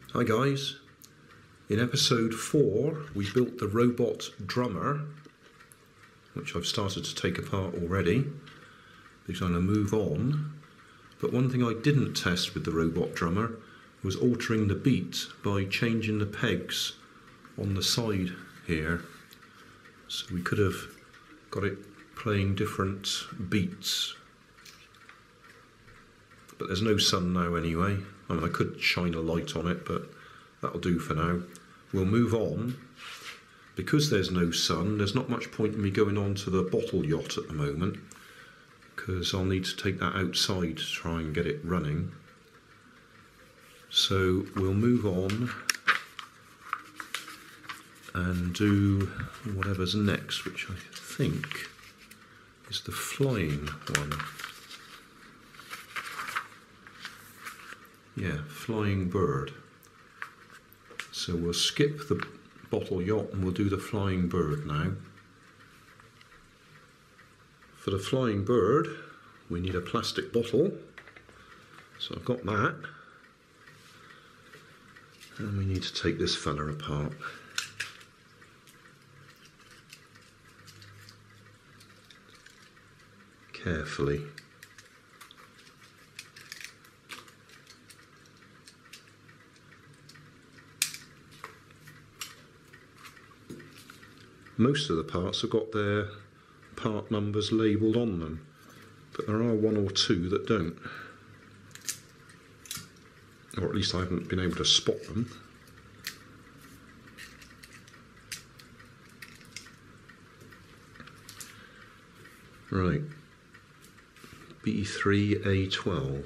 Hi guys, in episode 4 we built the robot drummer, which I've started to take apart already because I'm going to move on. But one thing I didn't test with the robot drummer was altering the beat by changing the pegs on the side here. So we could have got it playing different beats. But there's no sun now anyway. I mean, I could shine a light on it, but that'll do for now. We'll move on. Because there's no sun, there's not much point in me going on to the bottle yacht at the moment, because I'll need to take that outside to try and get it running. So we'll move on and do whatever's next, which I think is the flying one. Yeah, flying bird. So we'll skip the bottle yacht and we'll do the flying bird now. For the flying bird, we need a plastic bottle. So I've got that. And we need to take this fella apart. Carefully. Most of the parts have got their part numbers labelled on them, but there are one or two that don't. Or at least I haven't been able to spot them. Right, B3A12.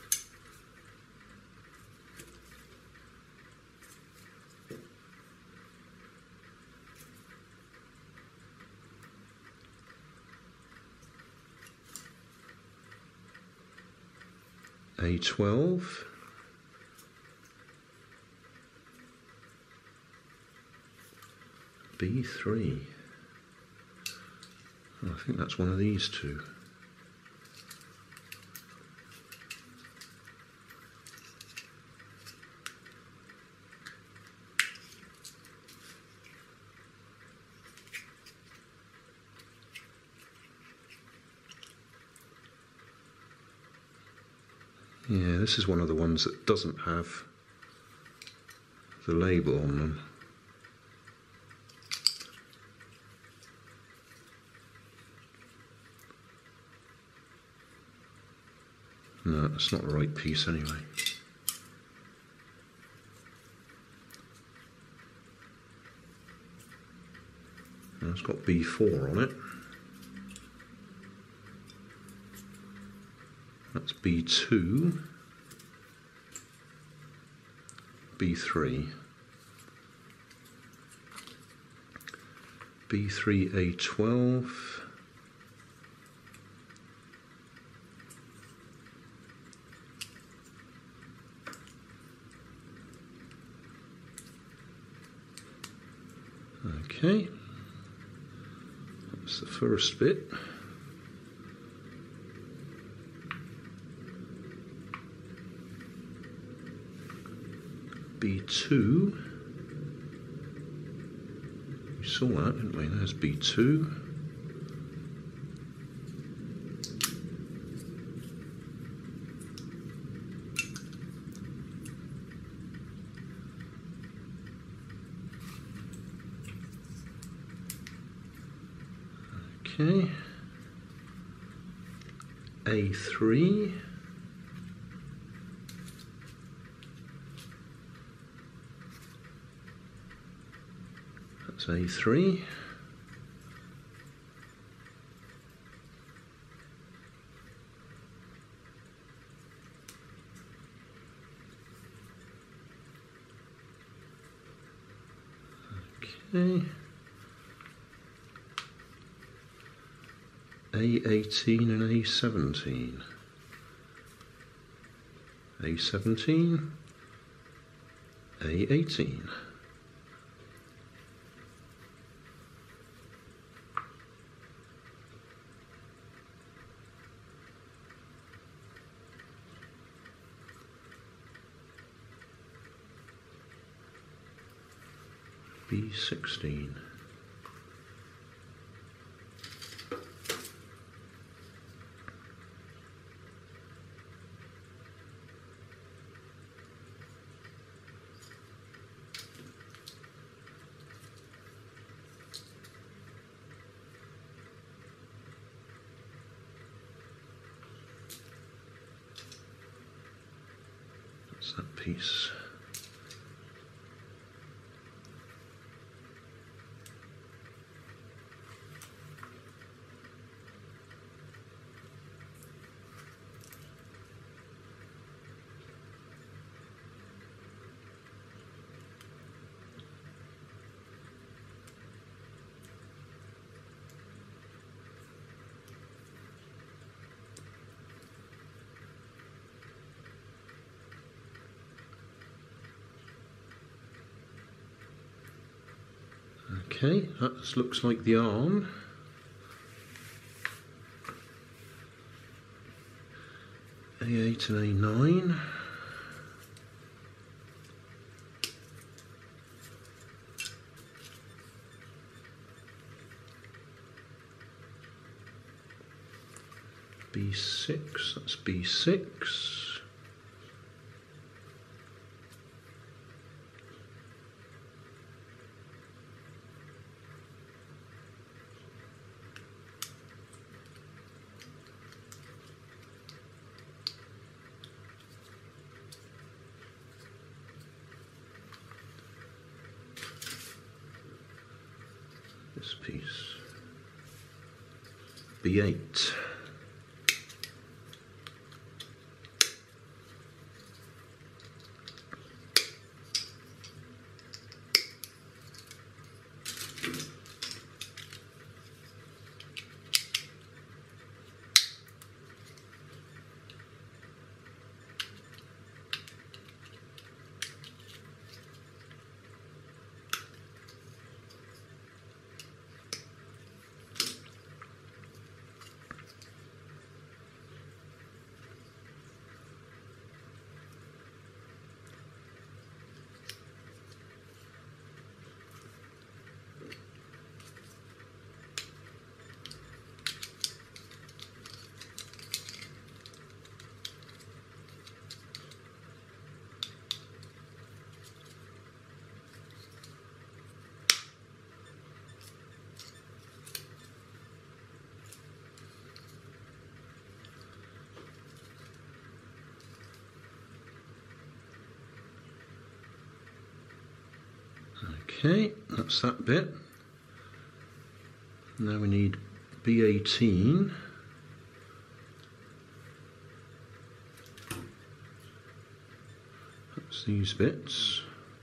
A12, B3. Oh, I think that's one of these two. Yeah, this is one of the ones that doesn't have the label on them. No, that's not the right piece anyway. Now it's got B4 on it. That's B2, B3, B3A12, okay, that's the first bit. B2, we saw that, didn't we? There's B2. Okay, A3. That's A3. Okay. A18 and A17. A17, A18. B16. That's that piece. Okay, that looks like the arm. A8 and A9. B6, that's B6. This piece. B8. Okay, that's that bit. Now we need B18. That's these bits.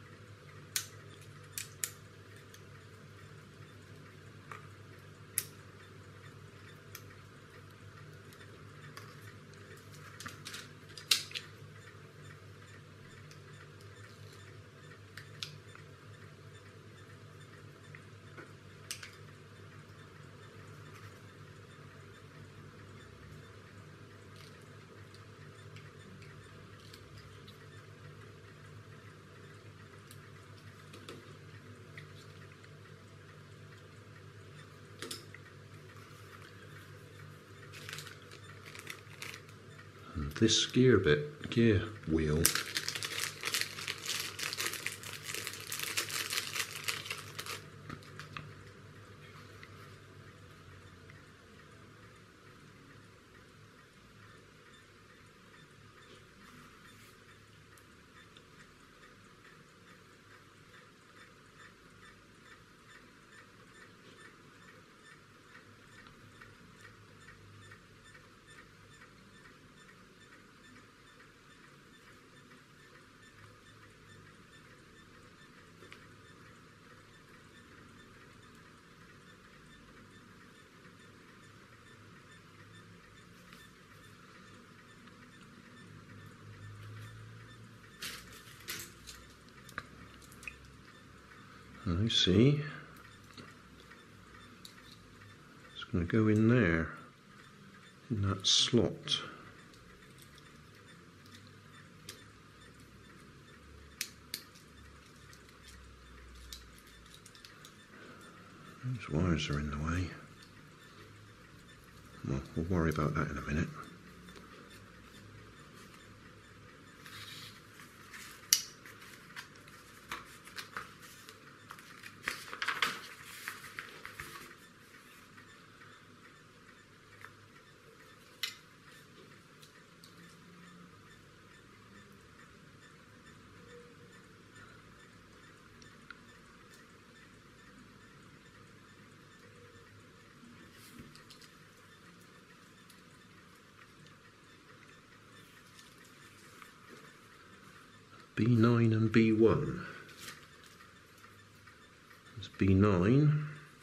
And this gear wheel. I see. It's going to go in there, in that slot. Those wires are in the way. Well, we'll worry about that in a minute. B9 and B1. That's B9.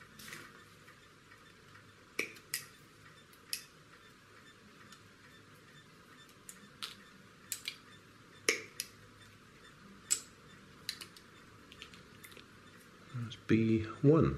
That's B1.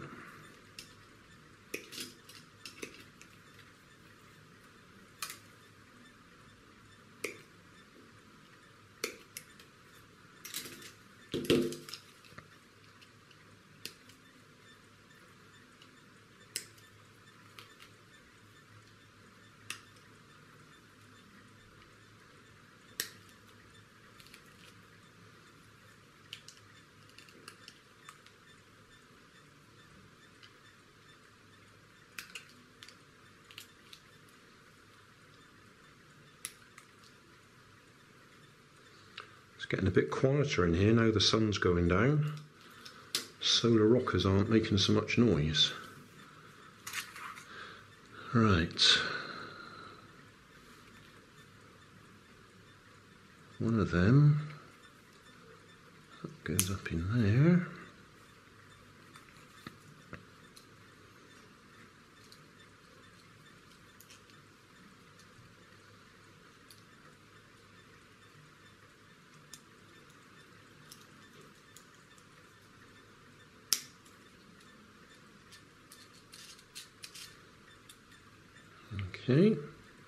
It's getting a bit quieter in here now the sun's going down. Solar rockers aren't making so much noise. Right. One of them goes up in there. Okay.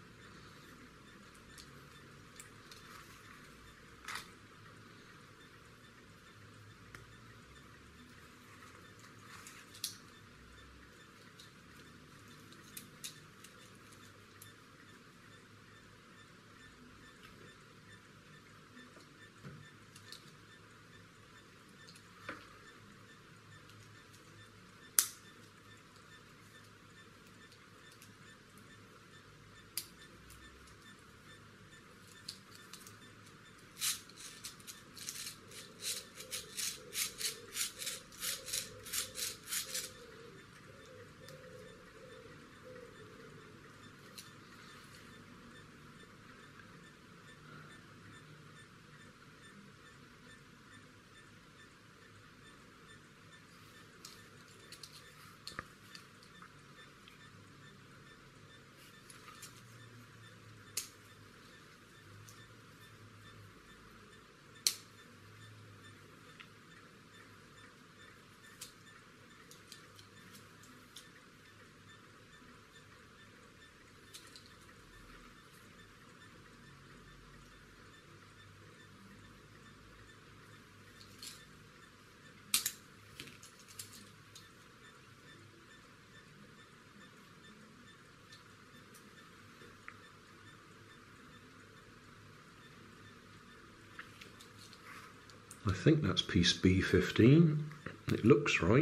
I think that's piece B15. It looks right.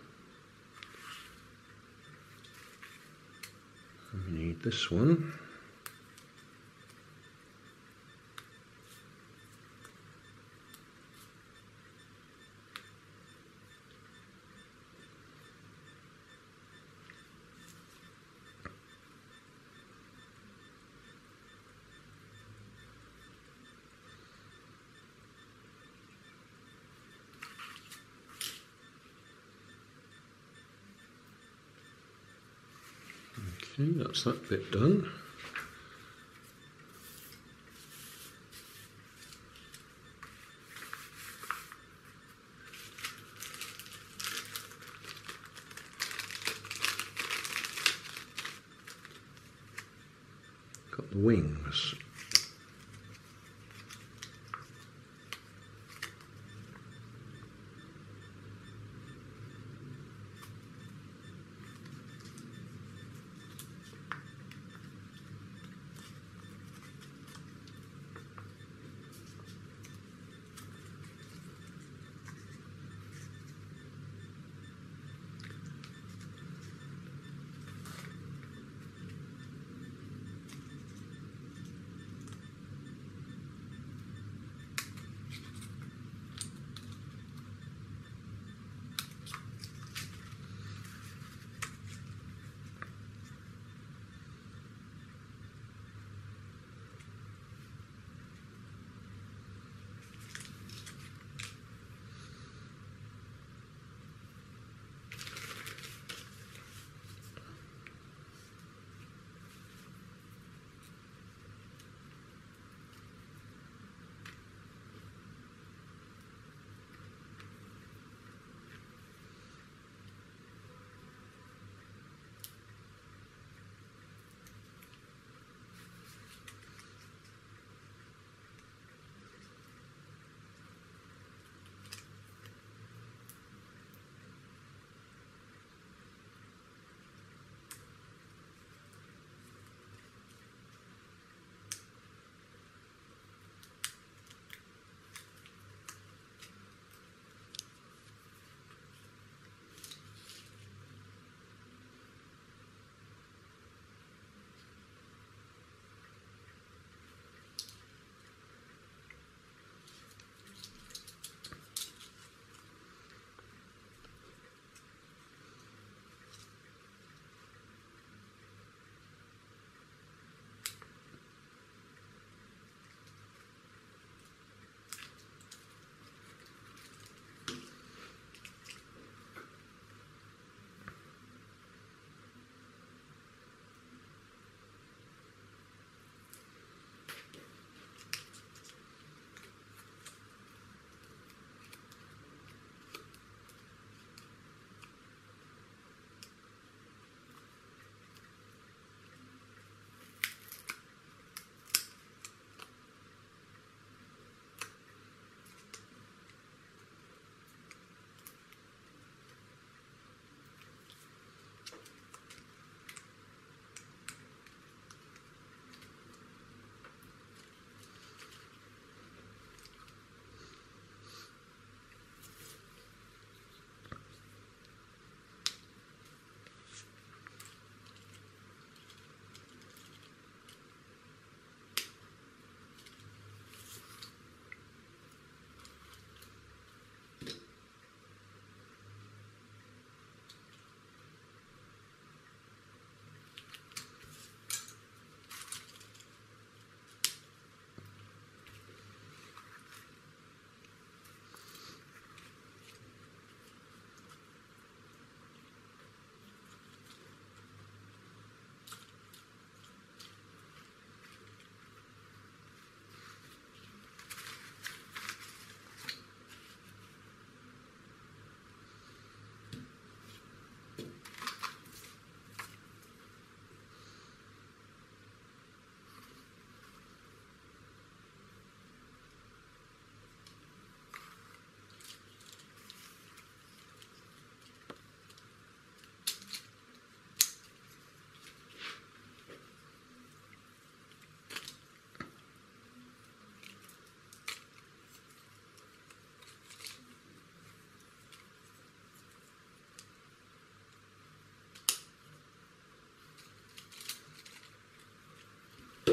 And we need this one. Okay, that's that bit done. Got the wings.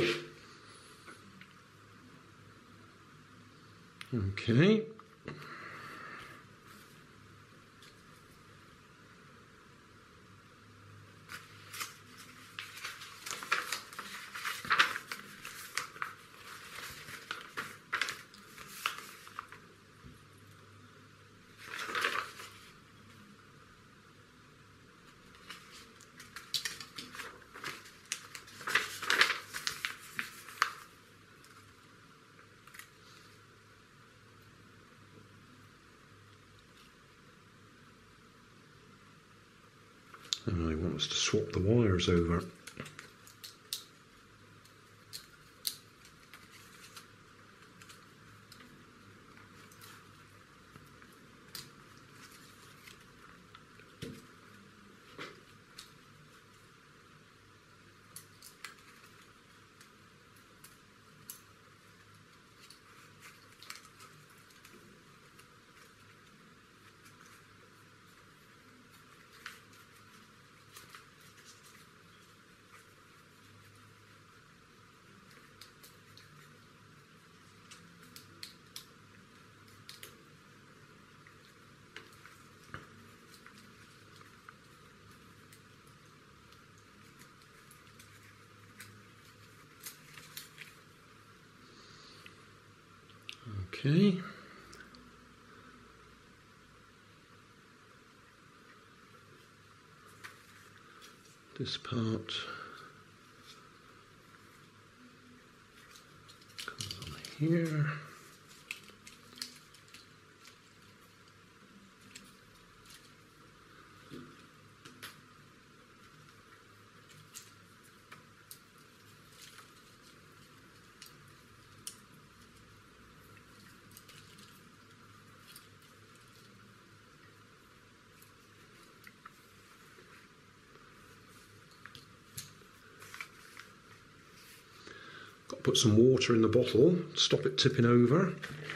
Okay. And I want us to swap the wires over. Okay. This part comes on here. Put some water in the bottle, stop it tipping over.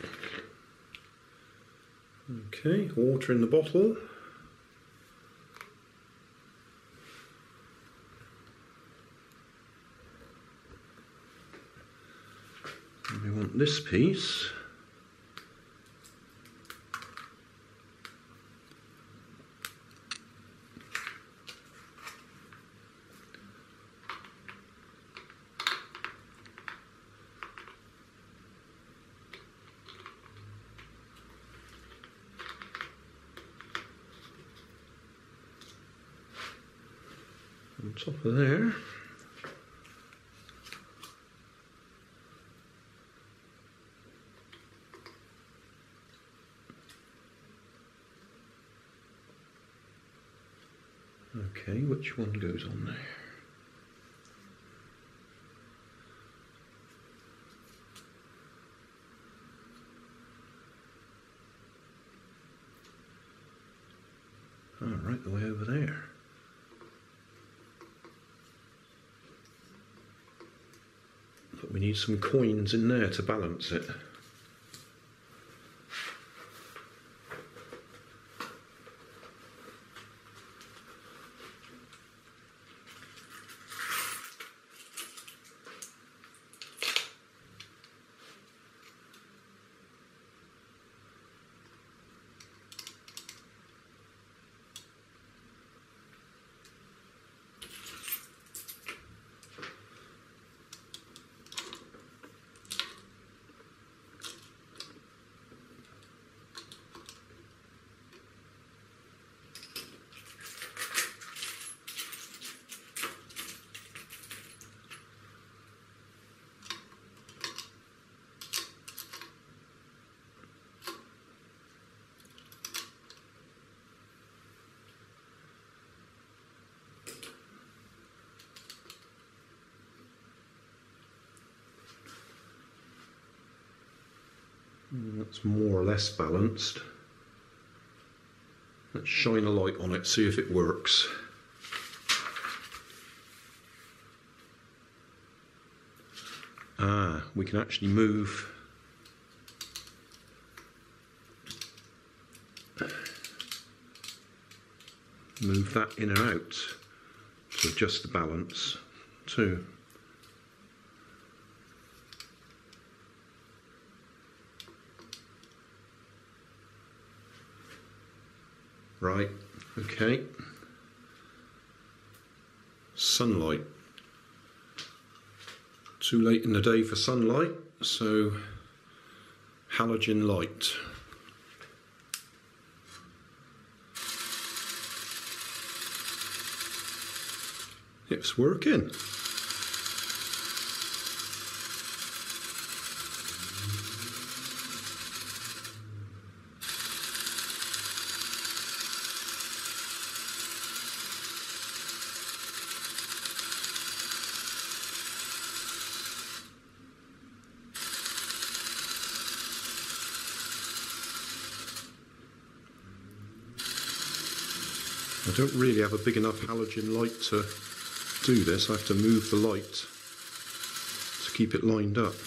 Okay, water in the bottle. And we want this piece. On top of there. Okay, which one goes on there? Oh, right the way over there. But we need some coins in there to balance it. That's more or less balanced. Let's shine a light on it, see if it works. Ah, we can actually move that in and out to adjust the balance too. Right, okay. Sunlight. Too late in the day for sunlight, so halogen light. It's working. I don't really have a big enough halogen light to do this. I have to move the light to keep it lined up.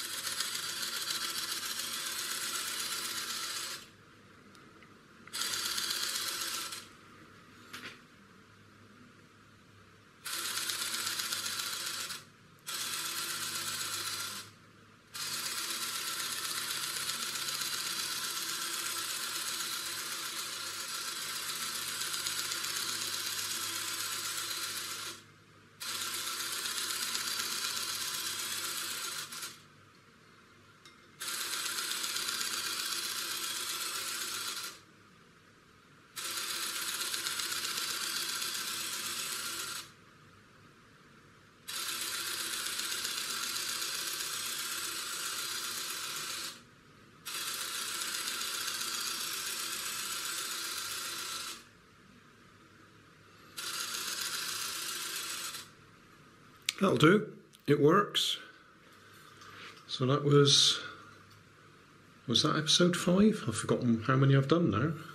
That'll do. It works. So that was that episode 5? I've forgotten how many I've done now.